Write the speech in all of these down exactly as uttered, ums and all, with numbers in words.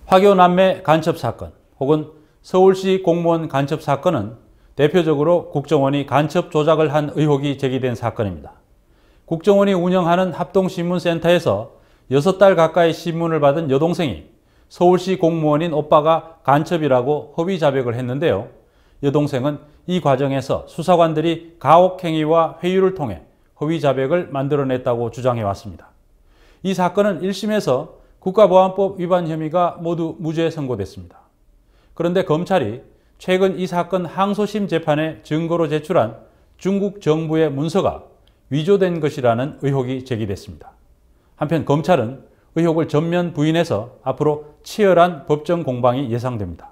화교 남매 간첩 사건 혹은 서울시 공무원 간첩 사건은 대표적으로 국정원이 간첩 조작을 한 의혹이 제기된 사건입니다. 국정원이 운영하는 합동신문센터에서 여섯 달 가까이 신문을 받은 여동생이 서울시 공무원인 오빠가 간첩이라고 허위 자백을 했는데요. 여동생은 이 과정에서 수사관들이 가혹행위와 회유를 통해 허위 자백을 만들어냈다고 주장해왔습니다. 이 사건은 일 심에서 국가보안법 위반 혐의가 모두 무죄 선고됐습니다. 그런데 검찰이 최근 이 사건 항소심 재판에 증거로 제출한 중국 정부의 문서가 위조된 것이라는 의혹이 제기됐습니다. 한편 검찰은 의혹을 전면 부인해서 앞으로 치열한 법정 공방이 예상됩니다.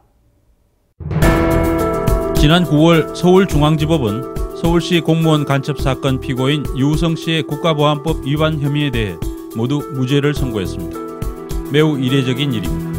지난 구월 서울중앙지법은 서울시 공무원 간첩 사건 피고인 유우성 씨의 국가보안법 위반 혐의에 대해 모두 무죄를 선고했습니다. 매우 이례적인 일입니다.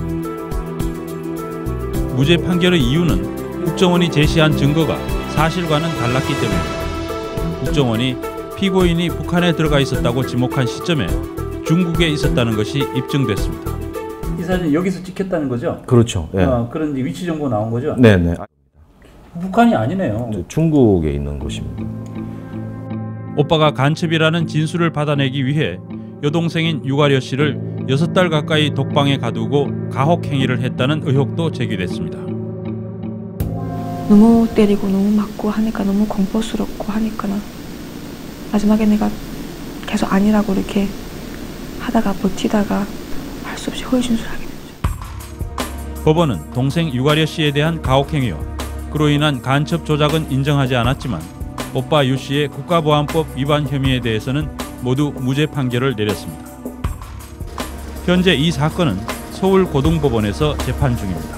무죄 판결의 이유는 국정원이 제시한 증거가 사실과는 달랐기 때문입니다. 국정원이 피고인이 북한에 들어가 있었다고 지목한 시점에 중국에 있었다는 것이 입증됐습니다. 이 사진 여기서 찍혔다는 거죠? 그렇죠. 예. 어, 그런 위치 정보 나온 거죠? 네네. 북한이 아니네요. 중국에 있는 곳입니다. 오빠가 간첩이라는 진술을 받아내기 위해 여동생인 유가려 씨를 여섯 달 가까이 독방에 가두고 가혹 행위를 했다는 의혹도 제기됐습니다. 너무 때리고 너무 맞고 하니까 너무 공포스럽고 하니까 마지막에 내가 계속 아니라고 이렇게 하다가 버티다가 할 수 없이 허위 진술하게 됐죠. 법원은 동생 유가려 씨에 대한 가혹 행위와 그로 인한 간첩 조작은 인정하지 않았지만 오빠 유 씨의 국가보안법 위반 혐의에 대해서는 모두 무죄 판결을 내렸습니다. 현재 이 사건은 서울고등법원에서 재판 중입니다.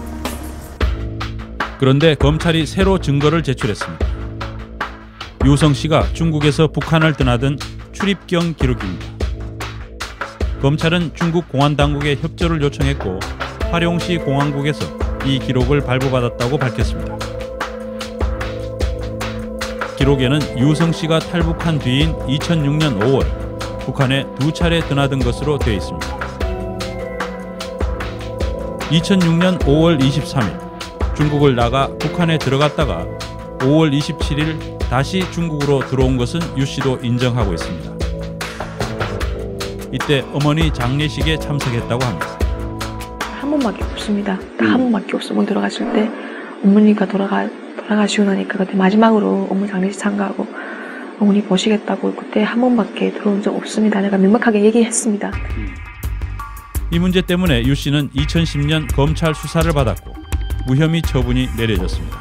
그런데 검찰이 새로 증거를 제출했습니다. 유우성 씨가 중국에서 북한을 떠나던 출입경 기록입니다. 검찰은 중국 공안당국에 협조를 요청했고 화룡시 공안국에서 이 기록을 발부받았다고 밝혔습니다. 기록에는 유우성 씨가 탈북한 뒤인 이천육 년 오월 북한에 두 차례 드나든 것으로 되어 있습니다. 이천육 년 오월 이십삼일 중국을 나가 북한에 들어갔다가 오월 이십칠일 다시 중국으로 들어온 것은 유 씨도 인정하고 있습니다. 이때 어머니 장례식에 참석했다고 합니다. 한 번밖에 없습니다. 한 번밖에 없어. 문 들어갔을 때 어머니가 돌아가, 돌아가시고 나니까 그때 마지막으로 어머니 장례식 참가하고 어머니 보시겠다고 그때 한 번밖에 들어온 적 없습니다. 내가 명확하게 얘기했습니다. 이 문제 때문에 유 씨는 이천십 년 검찰 수사를 받았고 무혐의 처분이 내려졌습니다.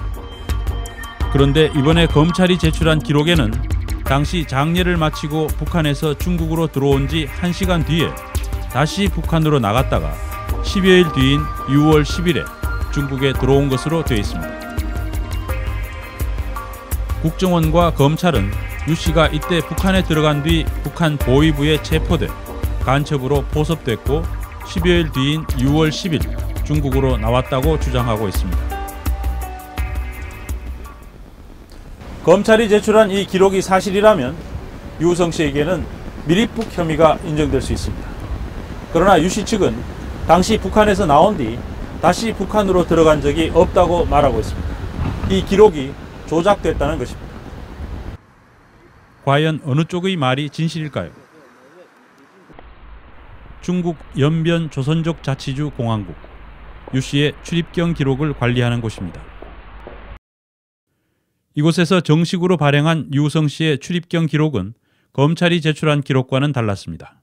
그런데 이번에 검찰이 제출한 기록에는 당시 장례를 마치고 북한에서 중국으로 들어온 지 한 시간 뒤에 다시 북한으로 나갔다가 십여일 뒤인 유월 십일에 중국에 들어온 것으로 되어 있습니다. 국정원과 검찰은 유 씨가 이때 북한에 들어간 뒤 북한 보위부에 체포돼 간첩으로 포섭됐고 십여일 뒤인 유월 십일 중국으로 나왔다고 주장하고 있습니다. 검찰이 제출한 이 기록이 사실이라면 유우성 씨에게는 밀입북 혐의가 인정될 수 있습니다. 그러나 유 씨 측은 당시 북한에서 나온 뒤 다시 북한으로 들어간 적이 없다고 말하고 있습니다. 이 기록이 조작됐다는 것입니다. 과연 어느 쪽의 말이 진실일까요? 중국 연변 조선족 자치주 공안국, 유 씨의 출입경 기록을 관리하는 곳입니다. 이곳에서 정식으로 발행한 유우성 씨의 출입경 기록은 검찰이 제출한 기록과는 달랐습니다.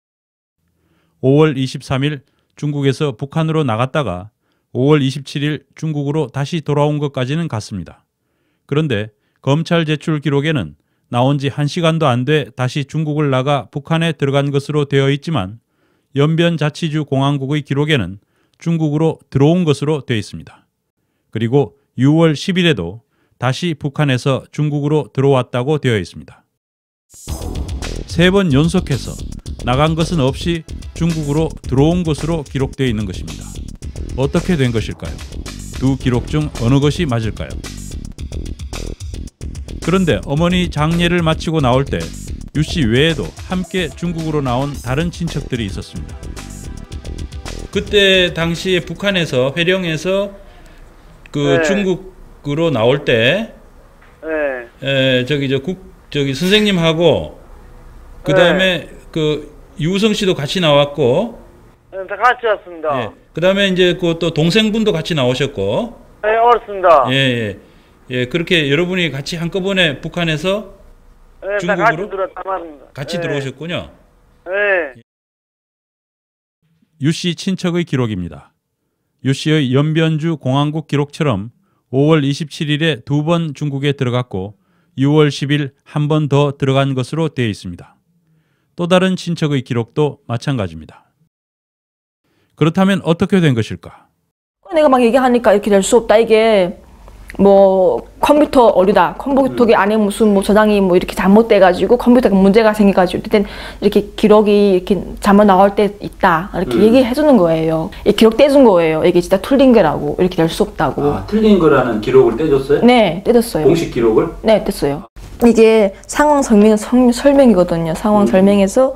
오월 이십삼일 중국에서 북한으로 나갔다가 오월 이십칠일 중국으로 다시 돌아온 것까지는 같습니다. 그런데 검찰 제출 기록에는 나온 지 한 시간도 안 돼 다시 중국을 나가 북한에 들어간 것으로 되어 있지만 연변자치주 공안국의 기록에는 중국으로 들어온 것으로 되어 있습니다. 그리고 유월 십일에도 다시 북한에서 중국으로 들어왔다고 되어 있습니다. 세 번 연속해서 나간 것은 없이 중국으로 들어온 것으로 기록되어 있는 것입니다. 어떻게 된 것일까요? 두 기록 중 어느 것이 맞을까요? 그런데 어머니 장례를 마치고 나올 때 유 씨 외에도 함께 중국으로 나온 다른 친척들이 있었습니다. 그때 당시에 북한에서 회령에서 그 네. 중국으로 나올 때 네. 에, 저기 저 국 저기 선생님하고 그 다음에 네. 그 유우성 씨도 같이 나왔고, 네, 다 같이 왔습니다. 예. 그 다음에 이제 그 또 동생분도 같이 나오셨고, 네, 그렇습니다. 예, 예, 예, 그렇게 여러분이 같이 한꺼번에 북한에서 네, 중국으로 다 같이 들어왔단 말입니다. 같이 네. 들어오셨군요. 네. 유 씨 친척의 기록입니다. 유 씨의 연변주 공항국 기록처럼 오월 이십칠일에 두 번 중국에 들어갔고 유월 십일 한 번 더 들어간 것으로 되어 있습니다. 또 다른 친척의 기록도 마찬가지입니다. 그렇다면 어떻게 된 것일까? 내가 막 얘기하니까 이렇게 될 수 없다. 이게 뭐 컴퓨터 오류다. 컴퓨터 안에 무슨 뭐 저장이 뭐 이렇게 잘못돼가지고 컴퓨터가 문제가 생겨가지고 일단 이렇게 기록이 이렇게 잘못 나올 때 있다. 이렇게 음. 얘기해주는 거예요. 기록 떼준 거예요. 이게 진짜 틀린 거라고. 이렇게 될 수 없다고. 아, 틀린 거라는 기록을 떼줬어요? 네, 떼줬어요. 공식 기록을? 네, 뗐어요. 이게 상황 설명, 설명이거든요. 상황 음. 설명에서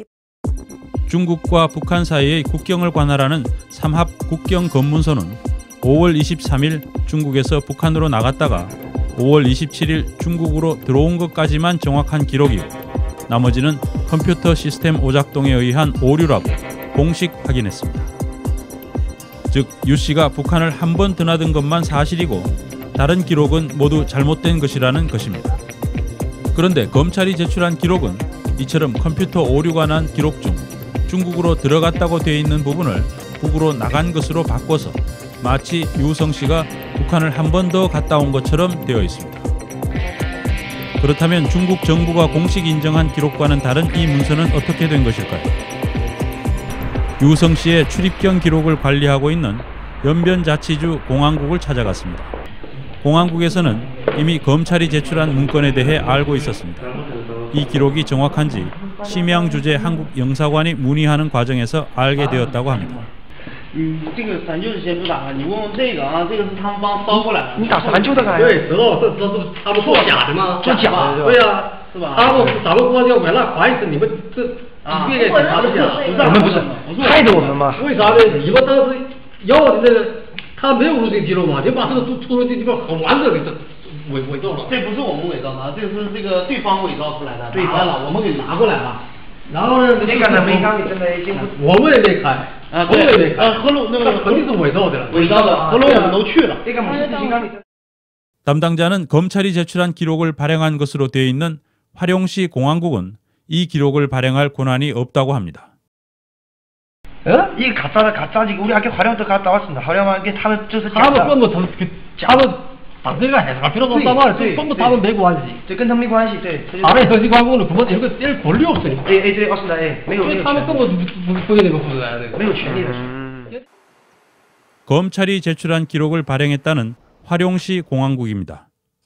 중국과 북한 사이의 국경을 관할하는 삼합 국경검문소는 오월 이십삼일 중국에서 북한으로 나갔다가 오월 이십칠일 중국으로 들어온 것까지만 정확한 기록이고 나머지는 컴퓨터 시스템 오작동에 의한 오류라고 공식 확인했습니다. 즉 유 씨가 북한을 한 번 드나든 것만 사실이고 다른 기록은 모두 잘못된 것이라는 것입니다. 그런데 검찰이 제출한 기록은 이처럼 컴퓨터 오류가 난 기록 중 중국으로 들어갔다고 되어 있는 부분을 북으로 나간 것으로 바꿔서 마치 유우성 씨가 북한을 한 번 더 갔다 온 것처럼 되어 있습니다. 그렇다면 중국 정부가 공식 인정한 기록과는 다른 이 문서는 어떻게 된 것일까요? 유우성 씨의 출입경 기록을 관리하고 있는 연변자치주 공항국을 찾아갔습니다. 공항국에서는 이미 검찰이 제출한 문건에 대해 알고 있었습니다. 이 기록이 정확한지 심양 주재 한국 영사관이 문의하는 과정에서 알게 되었다고 합니다. 嗯，这个咱就是先不打，你问问这个啊，这个是他们帮捎过来的。 你打咱就得干呀？ 对，知道这这这他们做假的吗？做假的，对呀，是吧？他们咱们光要完了，怀疑是你们这一遍遍检查的假， 我们不是害得我们吗？ 为啥呢？你们当时要的那个，他没有录这记录嘛，就把这个出出入这地方很完整的这伪伪造了。这不是我们伪造的，这是这个对方伪造出来的，对方了，我们给拿过来了。然后呢， 那个呢没让你真的已经不， 我们也没开。 啊，对对，呃，合拢那个肯定是伪造的了，伪造的，合拢我们都去了。 담당자는 검찰이 제출한 기록을 발행한 것으로 되어 있는 화룡시 공항국은 이 기록을 발행할 권한이 없다고 합니다. 어? 이 가짜다 가짜지 우리 학교 활용도 갔다 왔습니다. 활용한 게他们就是他们根本他们他们打这个海啥필요도 없단 말이야. 根本他们没关系， 这跟他们没关系，对。 다른 현지관공은 그거 이거 뗄 권리 없어요. 예, 예, 네, 맞습니다. 예, 没有没有。 他们根本不不给那个负责的， 没有权利的。 검찰이 제출한 기록을 발행했다는 화룡시 공항국입니다.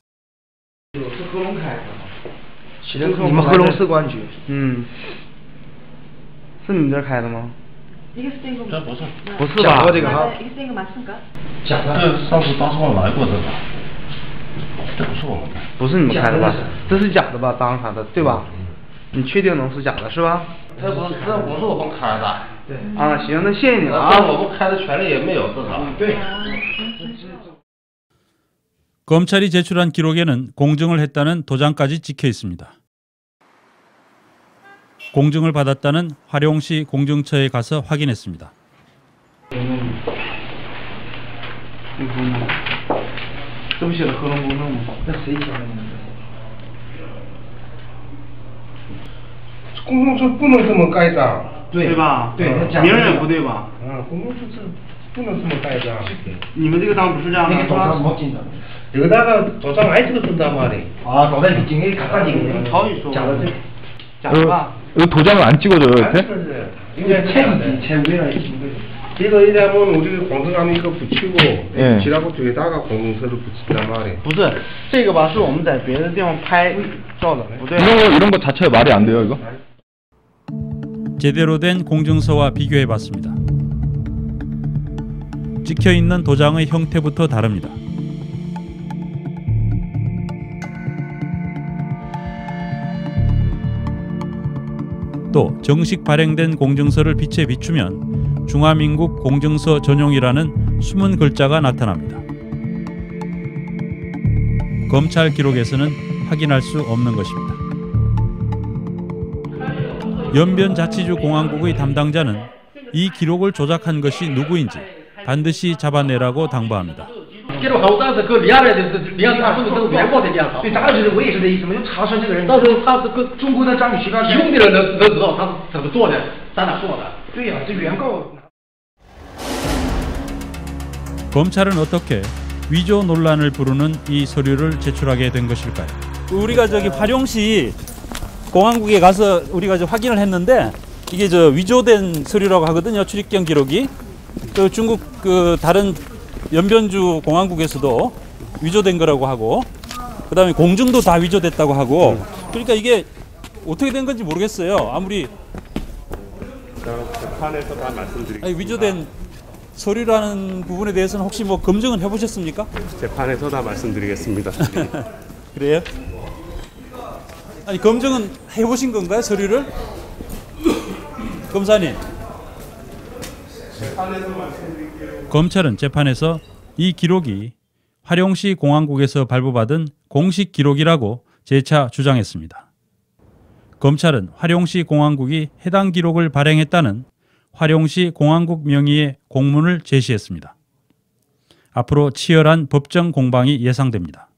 你们合龙市公安局，嗯，是你这开的吗？ 这不是， 不是吧？这个哈， 假的，这上次大创来过这个，这不是我们的， 不是你们开的吧？这是假的吧？当场的，对吧？你确定能是假的是吧？ 这不是，这不是我们开的。 对。啊，行，那谢谢你了啊。 我们开的权利也没有，至少。对。 검찰이 제출한 기록에는 공증을 했다는 도장까지 찍혀 있습니다. 공증을 받았다는 화룡시 공증처에 가서 확인했습니다. 음. 这不写的合龙公证吗？那谁写的呢？ 公证处不能这么盖章， 对吧？对，名儿也不对吧？ 啊，公证处这不能这么盖章。 你们这个章不是这样的？ 여기다가 도장 많이 찍어준단 말이야. 아, 도장 찍는 갖다 찍는 거. 假的这假的吧？ 이거 도장을 안 찍어줘요 이렇게? 이게 책이지, 책 위에다 이거 이러면 우리 공증하면 이거 붙이고 예. 지라고 뒤에다가 공증서를 붙인단 말이야. 不是这个吧？是我们在别的地方拍照的，不对。 이런 거 이런 거 자체가 말이 안 돼요 이거? 제대로 된 공증서와 비교해봤습니다. 찍혀있는 도장의 형태부터 다릅니다. 또 정식 발행된 공증서를 빛에 비추면 중화민국 공증서 전용이라는 숨은 글자가 나타납니다. 검찰 기록에서는 확인할 수 없는 것입니다. 연변자치주 공화국의 담당자는 이 기록을 조작한 것이 누구인지 반드시 잡아내라고 당부합니다. 记录好，但是跟连来的是连他不是都原过的连他。 对，大概就是我也是这意思嘛，就查出这个人。 到时候他是跟中国的章鱼渠道提供的人能能知道他是怎么做的，在哪做的。 对呀、啊，这原告。 검찰은 어떻게 위조 논란을 부르는 이 서류를 제출하게 된 것일까요? 우리가 저기 화룡시 공항국에 가서 우리가 저 확인을 했는데 이게 저 위조된 서류라고 하거든요. 출입경 기록이. 그 중국 그 다른 연변주 공항국에서도 위조된 거라고 하고, 그다음에 공증도 다 위조됐다고 하고. 그러니까 이게 어떻게 된 건지 모르겠어요. 아무리 재판에서 다 말씀드리겠습니다. 아니, 위조된 서류라는 부분에 대해서는 혹시 뭐 검증은 해보셨습니까? 재판에서 다 말씀드리겠습니다. 그래요? 아니, 검증은 해보신 건가요, 서류를? 검사님. 재판에서 말씀드릴게요. 검찰은 재판에서 이 기록이 화룡시 공항국에서 발부받은 공식 기록이라고 재차 주장했습니다. 검찰은 화룡시 공항국이 해당 기록을 발행했다는 화룡시 공항국 명의의 공문을 제시했습니다. 앞으로 치열한 법정 공방이 예상됩니다.